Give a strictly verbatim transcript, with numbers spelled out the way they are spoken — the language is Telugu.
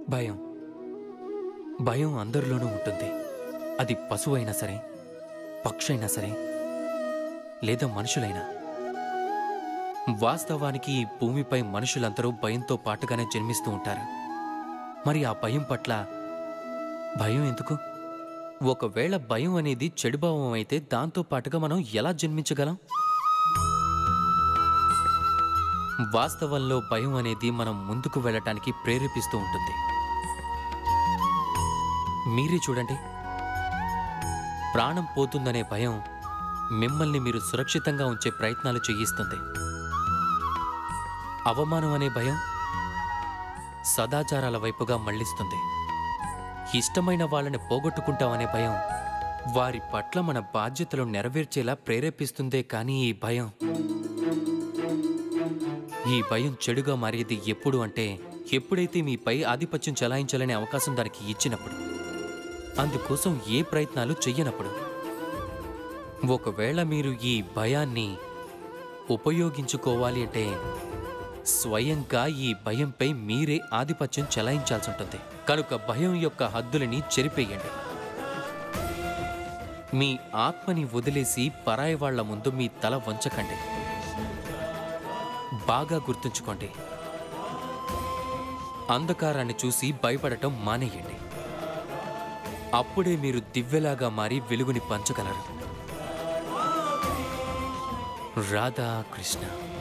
భయం భయం అందరిలోనూ ఉంటుంది. అది పశువైనా సరే, పక్షైనా సరే, లేదా మనుషులైనా. వాస్తవానికి ఈ భూమిపై మనుషులందరూ భయంతో పాటుగానే జన్మిస్తూ ఉంటారు. మరి ఆ భయం పట్ల భయం ఎందుకు? ఒకవేళ భయం అనేది చెడుభావం అయితే దాంతో పాటుగా మనం ఎలా జన్మించగలం? వాస్తవంలో భయం అనేది మనం ముందుకు వెళ్ళటానికి ప్రేరేపిస్తూ ఉంటుంది. మీరే చూడండి, ప్రాణం పోతుందనే భయం మిమ్మల్ని మీరు సురక్షితంగా ఉంచే ప్రయత్నాలు చేయిస్తుంది. అవమానం అనే భయం సదాచారాల వైపుగా మళ్లిస్తుంది. ఇష్టమైన వాళ్ళని పోగొట్టుకుంటామనే భయం వారి పట్ల మన బాధ్యతలు నెరవేర్చేలా ప్రేరేపిస్తుందే. కానీ ఈ భయం ఈ భయం చెడుగా మారేది ఎప్పుడు అంటే, ఎప్పుడైతే మీపై ఆధిపత్యం చెలాయించాలనే అవకాశం దానికి ఇచ్చినప్పుడు, అందుకోసం ఏ ప్రయత్నాలు చెయ్యనప్పుడు. ఒకవేళ మీరు ఈ భయాన్ని ఉపయోగించుకోవాలి అంటే స్వయంగా ఈ భయంపై మీరే ఆధిపత్యం చెలాయించాల్సి ఉంటుంది. కనుక భయం యొక్క హద్దులని చెరిపేయండి. మీ ఆత్మని వదిలేసి పరాయి వాళ్ల ముందు మీ తల వంచకండి. బాగా గుర్తుంచుకోండి, అంధకారాన్ని చూసి భయపడటం మానేయండి. అప్పుడే మీరు దివ్వెలాగా మారి వెలుగుని పంచగలరు. రాధా కృష్ణ.